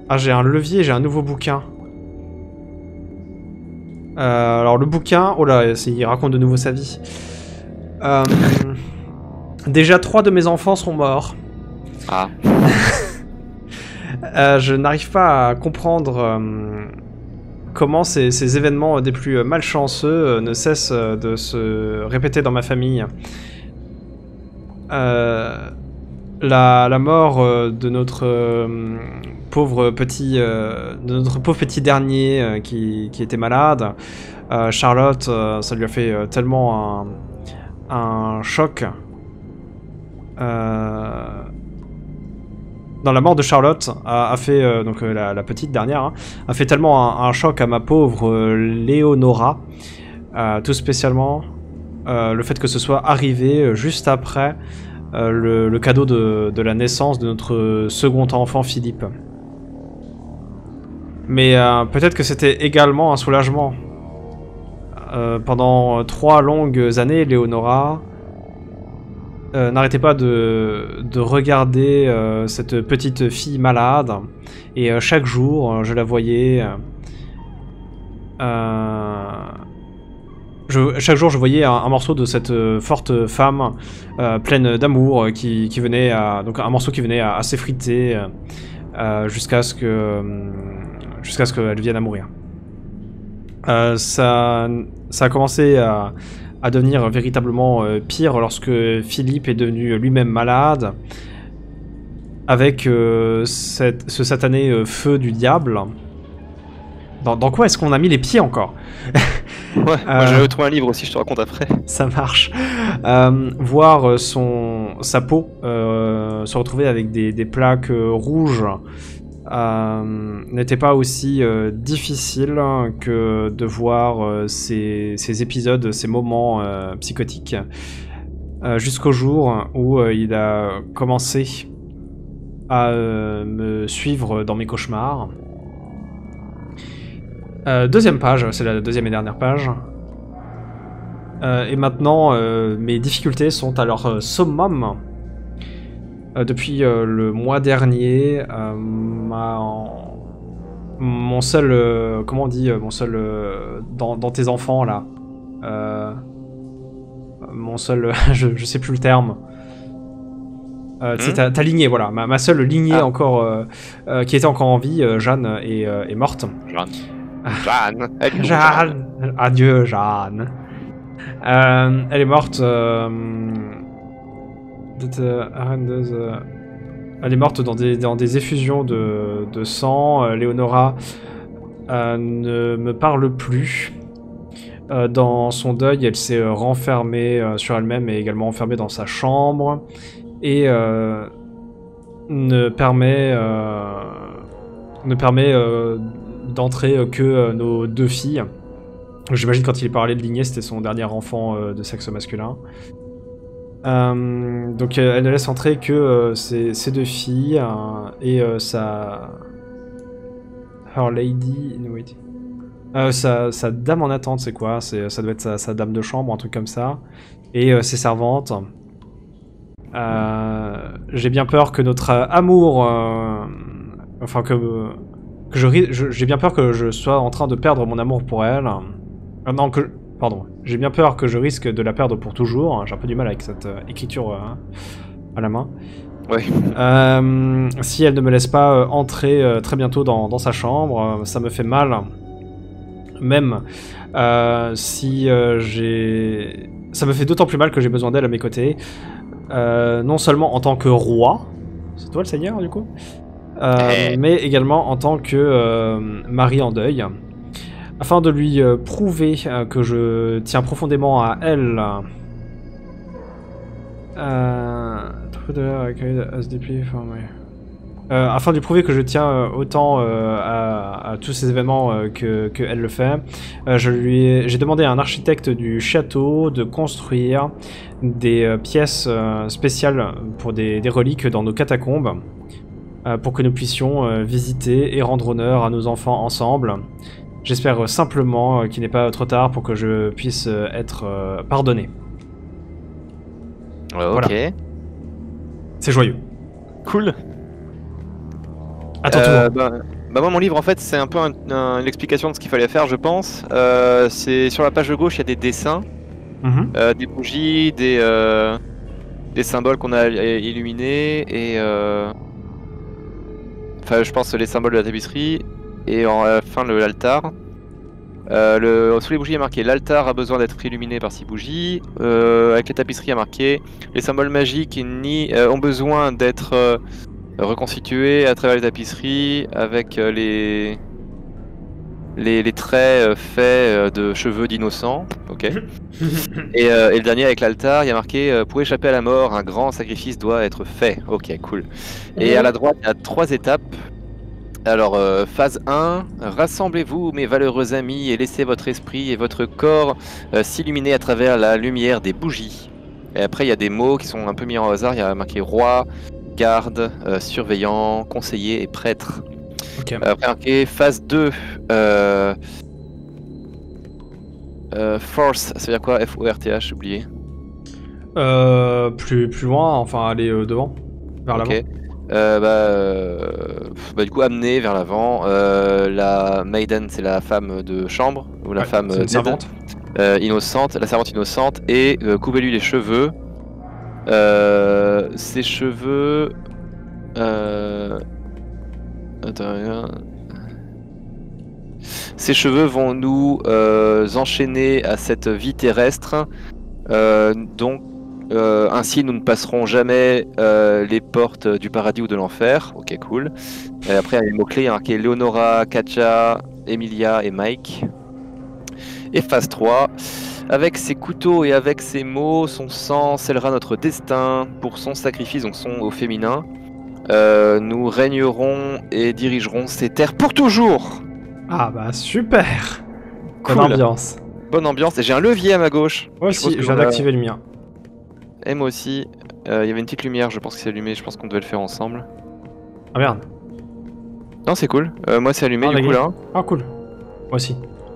Ah, j'ai un levier, j'ai un nouveau bouquin. Alors le bouquin, oh là, il raconte de nouveau sa vie. Déjà 3 de mes enfants sont morts. Ah. Je n'arrive pas à comprendre comment ces événements des plus malchanceux ne cessent de se répéter dans ma famille. La mort de notre pauvre petit dernier qui était malade. Charlotte, ça lui a fait tellement un choc. Dans la mort de Charlotte a fait, donc la petite dernière, hein, a fait tellement un choc à ma pauvre Léonora, tout spécialement le fait que ce soit arrivé juste après le cadeau de la naissance de notre second enfant Philippe. Mais peut-être que c'était également un soulagement. Pendant 3 longues années, Léonora n'arrêtait pas de regarder cette petite fille malade, et chaque jour je la voyais chaque jour je voyais un morceau de cette forte femme pleine d'amour qui venait donc un morceau qui venait à s'effriter jusqu'à ce qu'elle vienne à mourir. Ça a commencé à devenir véritablement pire lorsque Philippe est devenu lui-même malade, avec ce satané feu du diable. Dans quoi est-ce qu'on a mis les pieds encore? Ouais, moi j'avais trouvé un livre aussi, je te raconte après. Ça marche. Voir sa peau se retrouver avec des plaques rouges n'était pas aussi difficile que de voir ces épisodes, ces moments psychotiques, jusqu'au jour où il a commencé à me suivre dans mes cauchemars. Deuxième page, c'est la deuxième et dernière page. Et maintenant, mes difficultés sont à leur summum. Depuis le mois dernier, mon seul, comment on dit, mon seul, dans tes enfants là, mon seul, je sais plus le terme. C'est ta lignée, voilà, ma seule lignée encore, qui était encore en vie, Jeanne, est morte. Jeanne. Jeanne. Adieu, Jeanne. Elle est morte. Elle est morte dans des effusions de sang. Léonora ne me parle plus. Dans son deuil, elle s'est renfermée sur elle-même et également enfermée dans sa chambre. Et ne permet d'entrer que nos 2 filles. J'imagine quand il est parlé de lignée, c'était son dernier enfant de sexe masculin. Donc elle ne laisse entrer que ses 2 filles et sa... Her Lady in Waiting. Sa dame en attente, c'est quoi? Ça doit être sa dame de chambre, un truc comme ça. Et ses servantes. J'ai bien peur que notre amour... enfin j'ai bien peur que je sois en train de perdre mon amour pour elle. Non, pardon. J'ai bien peur que je risque de la perdre pour toujours. J'ai un peu du mal avec cette écriture à la main. Ouais. Si elle ne me laisse pas entrer très bientôt dans sa chambre, ça me fait mal. Même si j'ai... Ça me fait d'autant plus mal que j'ai besoin d'elle à mes côtés. Non seulement en tant que roi, c'est toi le seigneur du coup, mais également en tant que mari en deuil, afin de lui prouver que je tiens profondément à elle. Afin de lui prouver que je tiens autant à tous ces événements que elle le fait, j'ai demandé à un architecte du château de construire des pièces spéciales pour des reliques dans nos catacombes, pour que nous puissions visiter et rendre honneur à nos enfants ensemble. J'espère simplement qu'il n'est pas trop tard pour que je puisse être pardonné. Ouais, ok. Voilà. C'est joyeux. Cool. À ton tour. Bah, Bah moi mon livre en fait c'est un peu une explication de ce qu'il fallait faire je pense. C'est sur la page de gauche il y a des dessins, des bougies, des symboles qu'on a illuminés et enfin je pense les symboles de la tapisserie et en fin l'altar. Sous les bougies il y a marqué l'altar a besoin d'être illuminé par 6 bougies. Avec les tapisseries il y a marqué les symboles magiques ont besoin d'être reconstitués à travers les tapisseries avec les traits faits de cheveux d'innocents. Ok. et le dernier avec l'altar il y a marqué pour échapper à la mort un grand sacrifice doit être fait. Ok, cool. Et à la droite il y a 3 étapes. Alors, phase 1, rassemblez-vous mes valeureux amis et laissez votre esprit et votre corps s'illuminer à travers la lumière des bougies. Et après, il y a des mots qui sont un peu mis en hasard, il y a marqué roi, garde, surveillant, conseiller et prêtre. Ok. Après, marqué phase 2, force, ça veut dire quoi? F-O-R-T-H, j'ai oublié. Plus loin, enfin aller devant, vers l'avant. Du coup amener vers l'avant. La maiden c'est la femme de chambre ou la femme servante innocente, la servante innocente et coupez-lui les cheveux. Ses cheveux. Ces cheveux vont nous enchaîner à cette vie terrestre. Donc ainsi, nous ne passerons jamais les portes du paradis ou de l'enfer. Ok, cool. Et après, il y a les mots-clés, il y a marqué Leonora, Katja, Emilia et Mike. Et phase 3. Avec ses couteaux et avec ses mots, son sang scellera notre destin. Pour son sacrifice, donc son au féminin, nous régnerons et dirigerons ces terres pour toujours. Ah bah super. Cool. Bonne ambiance. Bonne ambiance. Et j'ai un levier à ma gauche. Moi aussi, je viens d'activer le mien. Et moi aussi, il y avait une petite lumière, je pense que c'est allumé, je pense qu'on devait le faire ensemble. Ah merde. Non, c'est cool, moi c'est allumé du coup là. Ah cool, moi aussi.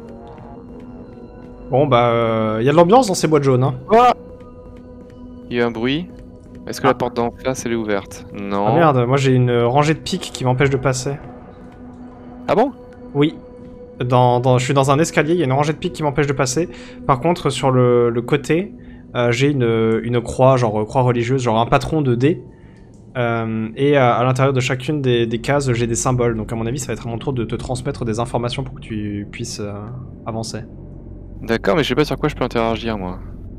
Bon bah, il y a de l'ambiance dans ces boîtes jaunes. Hein. Ah, il y a eu un bruit. Est-ce que la porte d'en face elle est ouverte? Non. Ah merde, moi j'ai une rangée de pics qui m'empêche de passer. Ah bon? Oui. Je suis dans un escalier, il y a une rangée de pics qui m'empêche de passer. Par contre, sur le côté... j'ai une croix, genre croix religieuse, genre un patron de dés. Et à l'intérieur de chacune des cases, j'ai des symboles. Donc à mon avis, ça va être à mon tour de te transmettre des informations pour que tu puisses avancer. D'accord, mais je sais pas sur quoi je peux interagir, moi.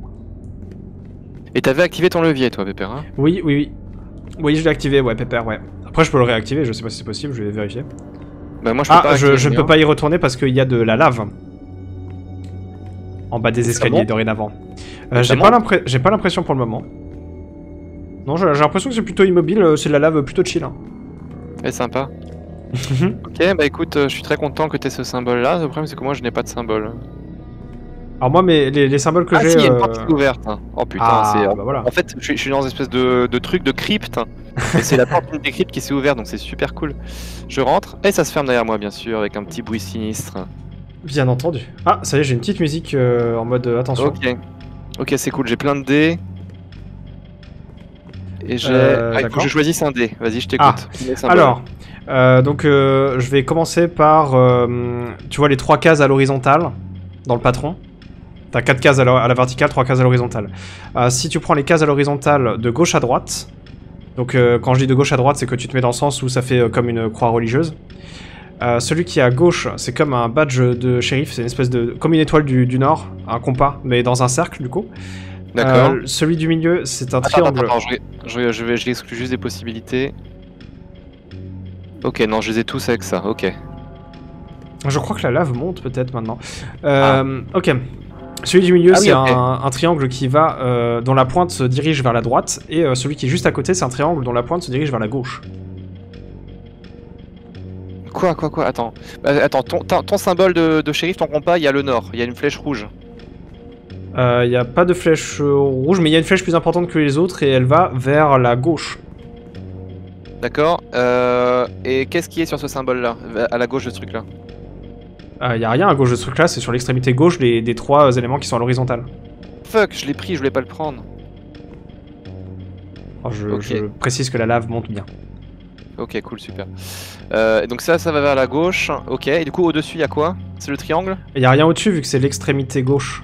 Et t'avais activé ton levier, toi, Pépère, hein? Oui, oui, oui. Oui, je l'ai activé, ouais, Pépère, ouais. Après, je peux le réactiver, je sais pas si c'est possible, je vais vérifier. Bah moi, je peux pas je ne peux pas y retourner parce qu'il y a de la lave. En bas des escaliers, dorénavant. J'ai pas l'impression pour le moment. Non, j'ai l'impression que c'est plutôt immobile, c'est de la lave plutôt chill. Hein. C'est sympa. Ok, bah écoute, je suis très content que t'aies ce symbole là. Le problème c'est que moi je n'ai pas de symbole. Alors moi, les symboles que j'ai... si, il y a une porte ouverte. Hein. Oh putain, c'est... Bah voilà. En fait, je suis dans une espèce de truc de crypte. Et c'est la porte d'une des cryptes qui s'est ouverte, donc c'est super cool. Je rentre, et ça se ferme derrière moi bien sûr, avec un petit bruit sinistre. Bien entendu. Ah, ça y est, j'ai une petite musique en mode attention. Ok, c'est cool, j'ai plein de dés. Et j'ai... il faut que je choisisse un dé. Vas-y, je t'écoute. Alors, je vais commencer par... tu vois les 3 cases à l'horizontale dans le patron. T'as 4 cases à la verticale, 3 cases à l'horizontale. Si tu prends les cases à l'horizontale de gauche à droite, donc quand je dis de gauche à droite, c'est que tu te mets dans le sens où ça fait comme une croix religieuse. Celui qui est à gauche, c'est comme un badge de shérif, c'est une espèce de... comme une étoile du nord, un compas, mais dans un cercle du coup. D'accord. Celui du milieu, c'est un triangle. Attends, je l'exclus juste des possibilités. Ok, non, je les ai tous avec ça, ok. Je crois que la lave monte peut-être maintenant. Ok. Celui du milieu, c'est un triangle qui va, dont la pointe se dirige vers la droite, et celui qui est juste à côté, c'est un triangle dont la pointe se dirige vers la gauche. Quoi? Attends. Attends, ton symbole de shérif, ton compas, il y a le nord, il y a une flèche rouge. Il n'y a pas de flèche rouge, mais il y a une flèche plus importante que les autres, et elle va vers la gauche. D'accord. Et qu'est-ce qui est sur ce symbole-là, à la gauche de ce truc-là? Il n'y a rien à gauche de ce truc-là, c'est sur l'extrémité gauche des 3 éléments qui sont à l'horizontale. Fuck, je l'ai pris, je voulais pas le prendre. Alors je précise que la lave monte bien. Ok, cool, super. Donc ça va vers la gauche. Ok, et du coup au-dessus il y a quoi? C'est le triangle? Il y a rien au-dessus vu que c'est l'extrémité gauche.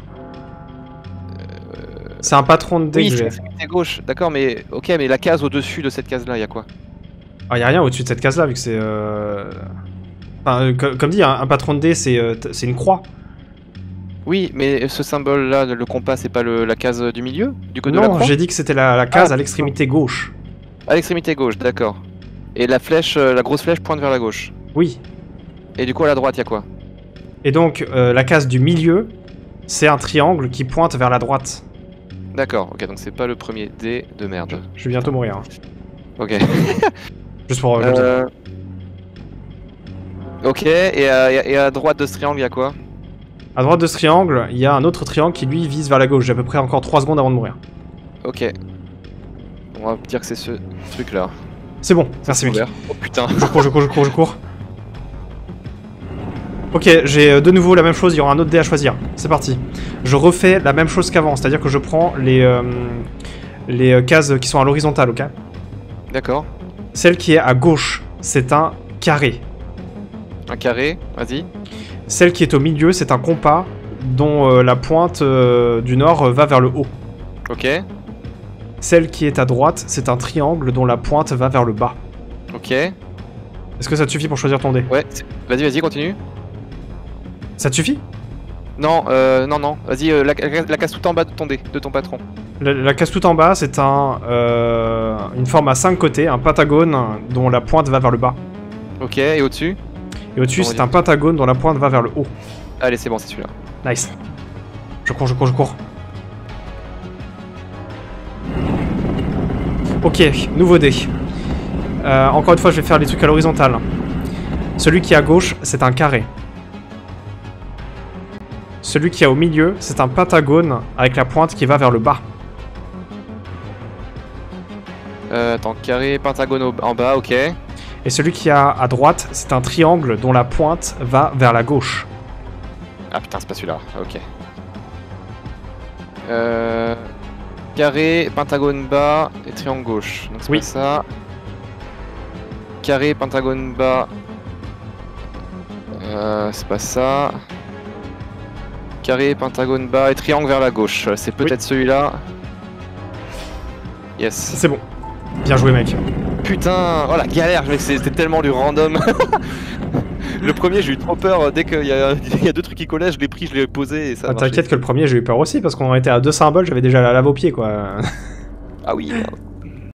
C'est un patron de dé Oui, que c'est j'ai. l'extrémité gauche. D'accord, mais ok, mais la case au-dessus de cette case-là, il y a quoi? Ah, y a rien au-dessus de cette case-là vu que c'est. Enfin, comme dit, un patron de dé c'est une croix. Oui, mais ce symbole-là, le compas, c'est pas la case du milieu? Du côté de la Non, croix? j'ai dit que c'était la case Ah, à l'extrémité gauche. à l'extrémité gauche, d'accord. Et la flèche, la grosse flèche pointe vers la gauche. Oui. Et du coup à la droite, il y a quoi? Et donc, la case du milieu, c'est un triangle qui pointe vers la droite. D'accord, ok, donc c'est pas le premier dé de merde. Je vais bientôt mourir. Hein. Ok. Juste pour. Comme ça. Ok, et à droite de ce triangle, il y a quoi? À droite de ce triangle, il y a un autre triangle qui lui vise vers la gauche. J'ai à peu près encore 3 secondes avant de mourir. Ok. On va dire que c'est ce truc-là. C'est bon, merci mec. Ouvert. Oh putain. Je cours. Ok, j'ai de nouveau la même chose, il y aura un autre dé à choisir. C'est parti. Je refais la même chose qu'avant, c'est-à-dire que je prends les cases qui sont à l'horizontale, ok? D'accord. Celle qui est à gauche, c'est un carré. Un carré, vas-y. Celle qui est au milieu, c'est un compas dont la pointe du nord va vers le haut. Ok. Celle qui est à droite, c'est un triangle dont la pointe va vers le bas. Ok. Est-ce que ça te suffit pour choisir ton dé? Ouais, vas-y, continue. Ça te suffit? Non, non. Vas-y, la case tout en bas de ton dé, de ton patron. La case tout en bas, c'est une forme à 5 côtés, un pentagone dont la pointe va vers le bas. Ok, et au-dessus? Et au-dessus, c'est un pentagone dont la pointe va vers le haut. Allez, c'est bon, c'est celui-là. Nice. Je cours. Ok, nouveau dé. Encore une fois, je vais faire les trucs à l'horizontale. Celui qui est à gauche, c'est un carré. Celui qui est au milieu, c'est un pentagone avec la pointe qui va vers le bas. Attends, carré, pentagone en bas, ok. Et celui qui est à droite, c'est un triangle dont la pointe va vers la gauche. Ah putain, c'est pas celui-là, ok. Carré, pentagone bas et triangle gauche. Donc c'est Oui. pas ça. Carré, pentagone bas. C'est pas ça. Carré, pentagone bas et triangle vers la gauche. C'est peut-être celui-là. Yes. C'est bon. Bien joué, mec. Putain, oh la galère, mec, c'était tellement du random. Le premier, j'ai eu trop peur. Dès qu'il y a 2 trucs qui collaient, je l'ai pris, je l'ai posé et ça a marché. T'inquiète que le premier, j'ai eu peur aussi parce qu'on en était à 2 symboles, j'avais déjà la lave aux pieds, quoi. Ah oui.